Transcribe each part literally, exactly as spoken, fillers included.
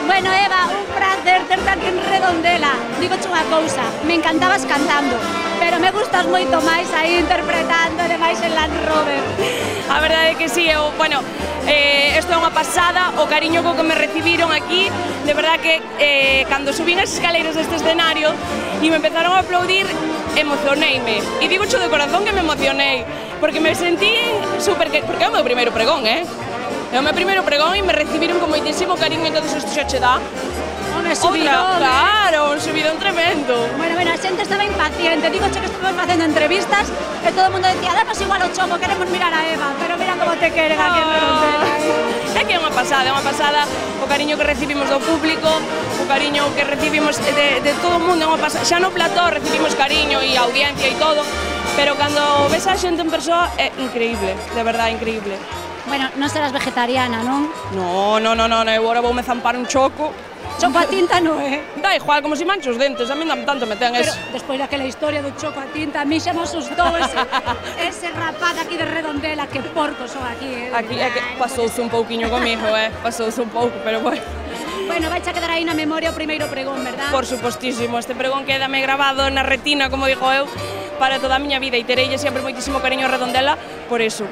Bueno, Eva, un placer terte aquí en Redondela. Digoche unha cousa, me encantabas cantando, pero me gustas moito máis aí interpretando, e máis en Land Rover. A verdade é que sí, eu, bueno, eh, isto é unha pasada, o cariño co que me recibiron aquí, de verdad que eh, cando subín as escaleiras deste escenario e me empezaron a aplaudir, emocioneime. E digocho de corazón que me emocionei, porque me sentí super... porque é o meu primeiro pregón, eh? É o meu primeiro pregón e me recibiron con moitísimo cariño, entón isto xa che dá un subidón, claro, un subidón tremendo. Bueno, bueno, a xente estaba impaciente, digo che que estuvimos facendo entrevistas e todo o mundo decía, danos igual o Choco, queremos mirar a Eva, pero mira como te queren aquí en Redondela. É que é unha pasada, é unha pasada o cariño que recibimos do público, o cariño que recibimos de, de todo o mundo, é unha pasada. Xa no plató recibimos cariño e audiencia e todo, pero cando ves a xente en persoa é increíble, de verdade, increíble. Bueno, non serás vegetariana, non? No, no, no, no, agora voume zampar un choco. Choco a tinta non é? Da igual, como si mancho os dentes, a mí tanto me ten eso. Pero despois daquela historia do choco a tinta, a mí xa me asustou ese, ese rapaz aquí de Redondela, que porco son aquí, eh? Aquí é que pasouse un pouquiño comigo, eh? Pasouse un pouco, pero bueno. Bueno, vai a quedar aí na memoria o primeiro pregón, verdad? Por supostísimo, este pregón quédame grabado na retina, como digo eu, para toda a miña vida e tereille sempre moitísimo cariño a Redondela por eso.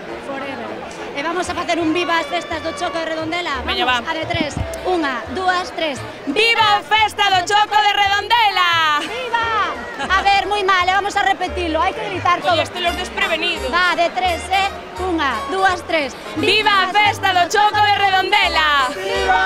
E vamos a facer un viva as festas do Choco de Redondela. Veña, va. A de tres. Unha, dúas, tres. Viva a festa do Choco de Redondela! Viva! A ver, moi mal, e vamos a repetilo. Hai que gritar todo. Oye, este los desprevenidos. Va, de tres, eh? Unha, dúas, tres. Viva a festa do Choco de Redondela! Viva!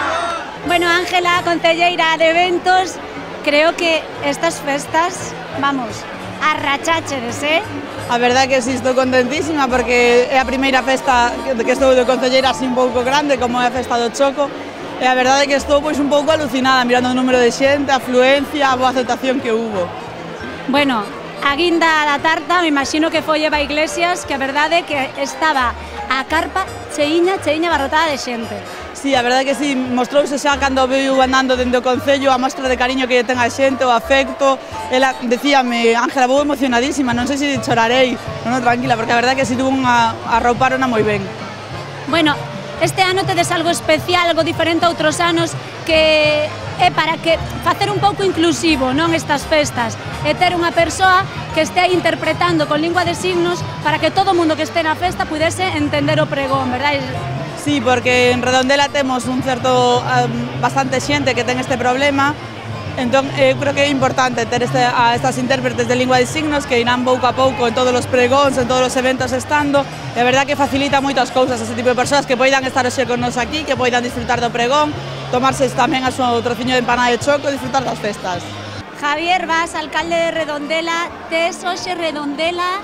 Bueno, Ángela, concelleira de eventos, creo que estas festas, vamos, arracháchedes, eh? A verdade que si, estou contentísima porque é a primeira festa que estou de concelleira así un pouco grande como é a festa do Choco e a verdade que estou pois un pouco alucinada mirando o número de xente, a afluencia, a boa aceptación que hubo. Bueno, a guinda da tarta, me imagino que foi Eva Iglesias, que a verdade que estaba a carpa cheiña, cheiña barrotada de xente. Sí, a verdade que sí, mostrouse xa cando veu andando dende o Concello a mostra de cariño que ten a xente, o afecto. Ela decíame, Ángela, vou emocionadísima, non sei se chorarei. Non, non, tranquila, porque a verdade que si tuvo unha arrouparona moi ben. Bueno, este ano tedes algo especial, algo diferente a outros anos, que é para que facer un pouco inclusivo, non, estas festas, e ter unha persoa que este interpretando con lingua de signos para que todo o mundo que este na festa pudese entender o pregón, verdade? Sí, porque en Redondela temos un certo, um, bastante xente que ten este problema, entón eu creo que é importante ter este, a estas intérpretes de lingua de signos que irán pouco a pouco en todos os pregóns, en todos os eventos estando, e a verdad que facilita moitas cousas ese tipo de persoas que poidan estar hoxe con nos aquí, que poidan disfrutar do pregón, tomarse tamén a súa trociño de empanada de choco e disfrutar das festas. Javier Vaz, alcalde de Redondela, tes hoxe Redondela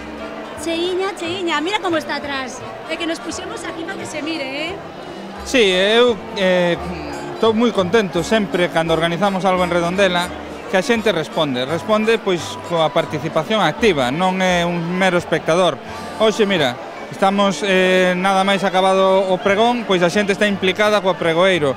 cheiña, cheiña, mira como está atrás, é que nos puxemos aquí para que se mire, eh? Sí, eu eh, estou moi contento sempre cando organizamos algo en Redondela que a xente responde, responde pois coa participación activa, non é un mero espectador. Hoxe, mira, estamos eh, nada máis acabado o pregón, pois a xente está implicada coa pregoeiro.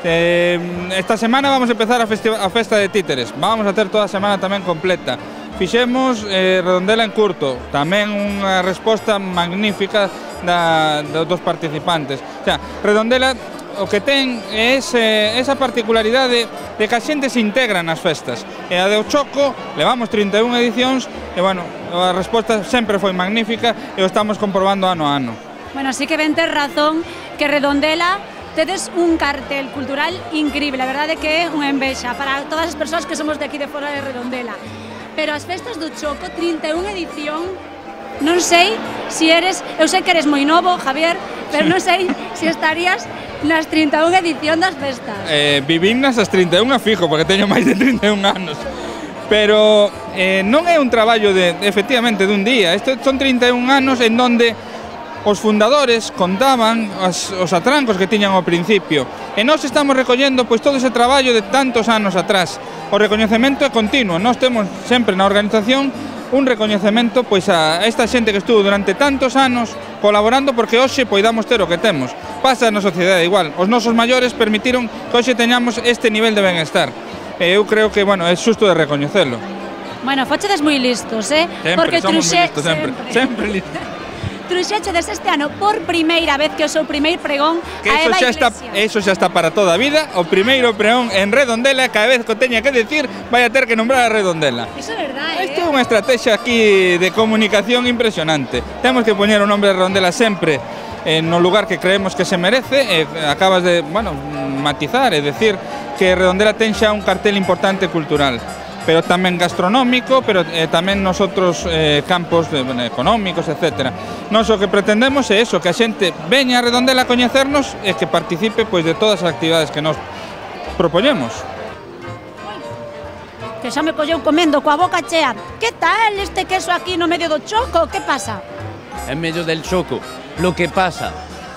Eh, esta semana vamos a empezar a, a festa de títeres, vamos a ter toda a semana tamén completa. Fixemos eh, Redondela en curto, tamén unha resposta magnífica da, dos participantes. O sea, Redondela o que ten é ese, esa particularidade de que a xente se integra nas festas. E a de o Choco, levamos trinta e unha edicións, e bueno, a resposta sempre foi magnífica e o estamos comprobando ano a ano. Bueno, sí que ben tes razón que Redondela tedes un cartel cultural increíble, a verdade que é unha envexa para todas as persoas que somos de aquí de fora de Redondela. Pero as festas do Choco, trinta e unha edición, non sei se eres, eu sei que eres moi novo, Javier, pero non sei se estarías nas trinta e unha edición das festas. Eh, vivín nas as trinta e unha fijo, porque teño máis de trinta e un anos. Pero eh, non é un traballo de, efectivamente, dun día. Isto son trinta e un anos en donde os fundadores contaban os, os atrancos que tiñan ao principio. E nós estamos recollendo pois todo ese traballo de tantos anos atrás. O recoñecemento é continuo. Nós temos sempre na organización un recoñecemento pois a esta xente que estuvo durante tantos anos colaborando porque hoxe poidamos ter o que temos. Pasa na sociedade igual. Os nosos maiores permitiron que hoxe teñamos este nivel de benestar. E eu creo que, bueno, é xusto de recoñecelo. Bueno, fochedes moi listos, eh? Sempre, porque somos truxe... moi listos, sempre. Sempre, sempre listos. truxéchedes este ano por primeira vez que o seu primeiro pregón Que a eso Eva xa está, Iglesias. eso xa está para toda a vida. O primeiro pregón en Redondela, cada vez que o teña que decir, vai a ter que nombrar a Redondela. Iso é verdade, Isto é eh? unha estrategia aquí de comunicación impresionante. Temos que poñer o nombre de Redondela sempre eh, no lugar que creemos que se merece. Eh, acabas de, bueno, matizar, é decir, que Redondela ten xa un cartel importante cultural, pero tamén gastronómico, pero eh, tamén nos outros eh, campos de, bueno, económicos, etcétera. Nós o que pretendemos é eso, que a xente veña a Redondela a coñecernos e que participe pois, de todas as actividades que nos propoñemos. Que xa me colleu comendo coa boca chea. Que tal este queso aquí no medio do choco? Que pasa? En medio del choco. Lo que pasa,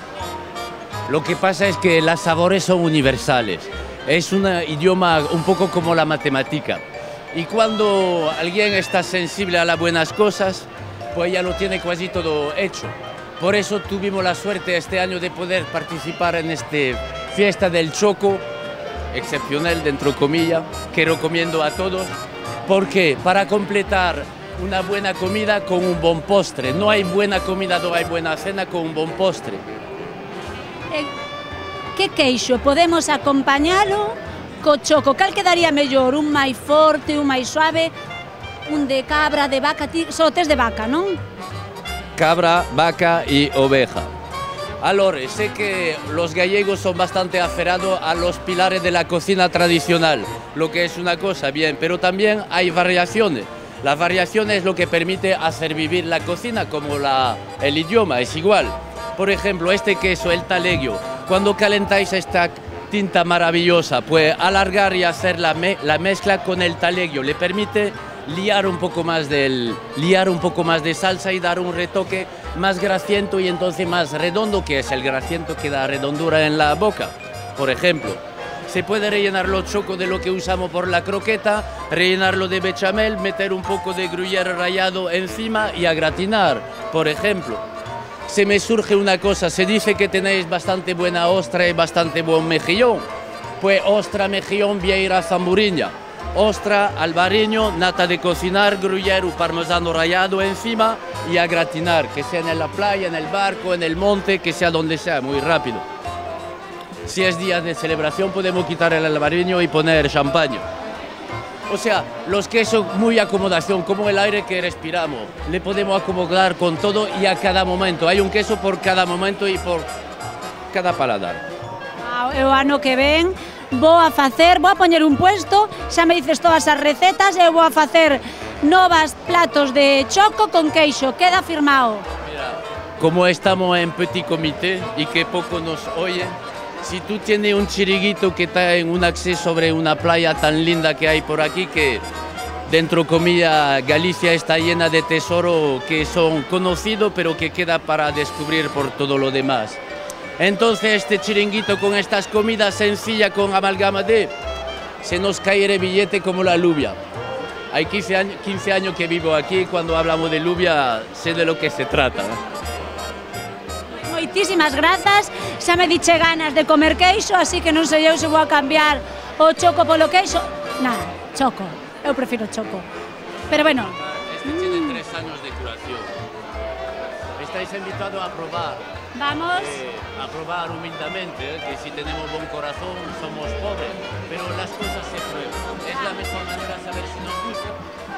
lo que pasa es que los sabores son universales. Es un idioma un poco como la matemática. Y cuando alguien está sensible a las buenas cosas, pues ya lo tiene casi todo hecho. Por eso tuvimos la suerte este año de poder participar en esta fiesta del choco, excepcional dentro comillas, que recomiendo a todos, porque para completar una buena comida con un buen postre. No hay buena comida, no hay buena cena con un buen postre. Eh, que queixo podemos acompañalo co choco? Cal quedaría mellor? Un máis forte, un máis suave, un de cabra, de vaca? Ti só tes de vaca, non? Cabra, vaca y oveja. Allora, sé que los gallegos son bastante aferrados a los pilares de la cocina tradicional, lo que es una cosa bien, pero también hay variaciones. La variación es lo que permite hacer vivir la cocina, como la, el idioma, es igual. Por ejemplo, este queso, el taleggio, cuando calentáis esta tinta maravillosa, pues alargar y hacer la, me, la mezcla con el taleggio le permite liar un poco más del, liar un poco más de salsa y dar un retoque más grasiento y entonces más redondo, que es el grasiento que da redondura en la boca. Por ejemplo, se puede rellenar los chocos de lo que usamos por la croqueta, rellenarlo de bechamel, meter un poco de gruyère rallado encima y a gratinar, por ejemplo. Se me surge una cosa, se dice que tenéis bastante buena ostra y bastante buen mejillón. Pues ostra, mejillón, vieira, zamburiña. Ostra, albariño, nata de cocinar, gruyère o parmesano rallado encima y a gratinar, que sea en la playa, en el barco, en el monte, que sea donde sea, muy rápido. Si es día de celebración podemos quitar el albariño y poner champaña. O sea, los quesos muy acomodación, como el aire que respiramos. Le podemos acomodar con todo y a cada momento. Hay un queso por cada momento y por cada paladar. Ah, eu ano que ven vou a facer, vou a poñer un puesto, xa me dices todas as recetas, eu vou a facer novas platos de choco con queixo, queda firmado. Mira, como estamos en petit comité y que poco nos oye, si tú tienes un chiringuito que está en un acceso sobre una playa tan linda que hay por aquí, que dentro comillas Galicia está llena de tesoros que son conocidos pero que queda para descubrir por todo lo demás. Entonces este chiringuito con estas comidas sencillas con amalgama de, se nos cae el billete como la lluvia. Hay quince años, quince años que vivo aquí, cuando hablamos de lluvia sé de lo que se trata. Moitísimas grazas, xa me diche ganas de comer queixo, así que non sei eu se vou a cambiar o choco polo queixo. Nada, choco, eu prefiro choco. Pero bueno. Este tiene tres años de curación. Estáis invitados a probar. Vamos. Eh, a probar humildemente, eh, que si tenemos buen corazón somos pobres, pero las cosas se prueban. Es la mejor manera de saber si nos gusta.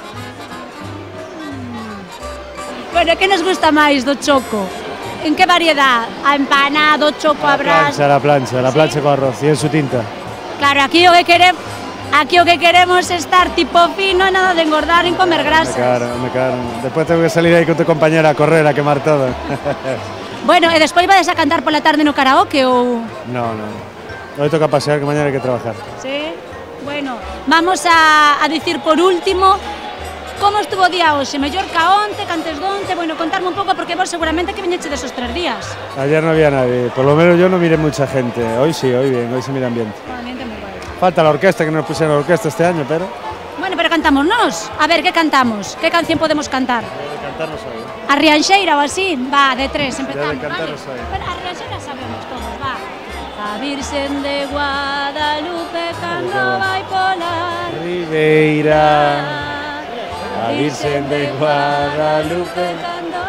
Bueno, que nos gusta máis do choco? En que variedad? A empanado, choco, a La plancha, la plancha, la plancha con arroz y en su tinta. Claro, aquí o que queremos, aquí o que queremos es estar tipo fino, nada de engordar ni comer Me grasas. caro, me caro. Después tengo que salir ahí con tu compañera a correr, a quemar todo. Bueno, e despois vades a cantar pola tarde no karaoke ou... No, no. Hoy toca pasear, que mañana hay que trabajar. Sí? Bueno, vamos a, a dicir por último como estuvo o día hoxe, mellor ca onte, cantes donte, bueno, contarme un pouco porque vos seguramente que viñeche desos tres días. Ayer no había nadie, por lo menos yo no miré mucha gente. Hoy sí, hoy bien, hoy se mira ambiente. O ambiente moi bueno. Falta la orquesta, que no nos pusieron la orquesta este año, pero... Bueno, pero cantamos nós. A ver, que cantamos? Que canción podemos cantar? De cantarnos hoy. A Rianxeira ou así? Va, de tres, empezamos, Ya de cantar vale? os oigo. Pero a Rianxeira sabemos todos, va. A Virxen de Guadalupe cando vai pola Ribeira, a Virxen de Guadalupe cando vai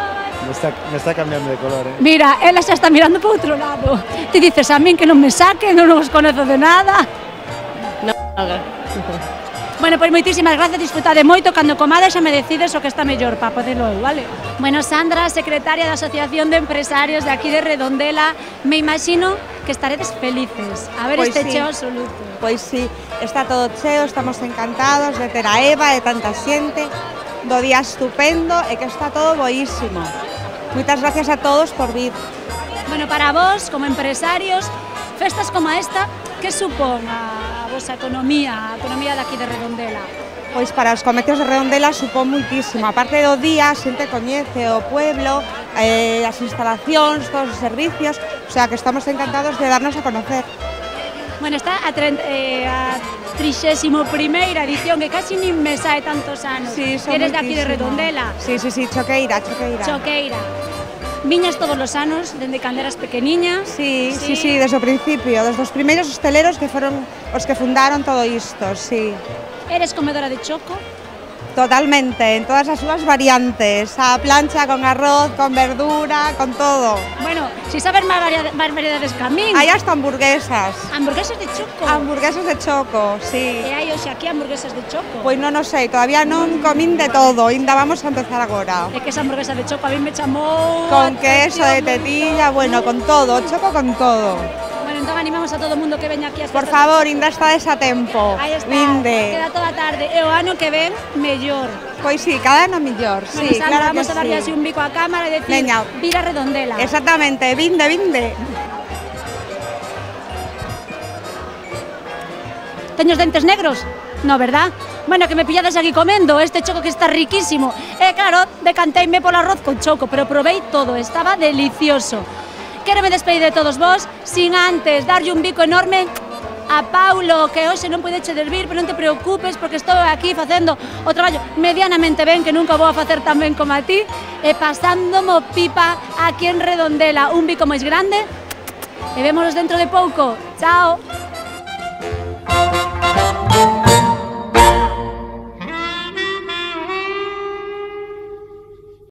Me está, me está cambiando de color, eh. Mira, ela xa está mirando para outro lado. Ti dices a min que non me saque, non os conozo de nada. No, Bueno, pois moitísimas gracias, disfrutade moito, cando comades xa me decides o que está mellor para podelo eu, vale? Bueno, Sandra, secretaria da Asociación de Empresarios de aquí de Redondela, me imagino que estaredes felices a ver Pois este sí. cheo absoluto. Pois sí, está todo cheo, estamos encantados de ter a Eva e tanta xente, do día estupendo e que está todo boísimo. Moitas gracias a todos por vir. Bueno, para vos, como empresarios, festas como esta, que supón a, a vosa economía, a economía de aquí de Redondela? Pois para os comercios de Redondela supón moitísimo. A parte do día, a xente coñece o pueblo, eh, as instalacións, todos os servicios, o sea que estamos encantados de darnos a conocer. Bueno, está a, eh, a trixésimo primeira edición, que casi nin me sae tantos anos. Sí, son Eres de aquí de moitísimo. Redondela? Sí, sí, sí, Choqueira, Choqueira. Choqueira. Viñas todos os anos, dende cando eras pequeniña? Sí, sí, sí, desde o principio, desde os primeiros hosteleros que foron os que fundaron todo isto, sí. Eres comedora de choco? Totalmente, en todas as súas variantes, a plancha, con arroz, con verdura, con todo. Bueno, si sabes máis variedades, máis variedades que a min. Hai hasta hamburguesas, Hamburguesas de choco. hamburguesas de choco, sí. E hai hoxe aquí hamburguesas de choco. Pois non o sei, todavía non comín de todo, ainda vamos a empezar agora. É que esa hamburguesa de choco a mí me chamou... Con a queso de atención. tetilla, bueno, con todo, choco con todo. Bueno, entón animamos a todo o mundo que veña aquí a Por favor, ainda estades a tempo, Aí está, vinde. queda toda a tarde. E o ano que ven, mellor. Pois sí, cada ano mellor, Bueno, sí, Sandra, claro vamos que a darlle así sí. un bico á cámara e decir, Veña. vira Redondela. Exactamente, vinde, vinde. Teños dentes negros? No, verdad? Bueno, que me pillades aquí comendo este choco que está riquísimo. E claro, decanteime polo arroz con choco, pero probei todo, estaba delicioso. Quero me despedir de todos vos, sin antes darlle un bico enorme a Paulo, que hoxe non puideche vir, pero non te preocupes, porque estou aquí facendo o traballo medianamente ben, que nunca vou a facer tan ben como a ti, e pasándomo pipa aquí en Redondela. Un bico máis grande, e vémonos dentro de pouco. Chao!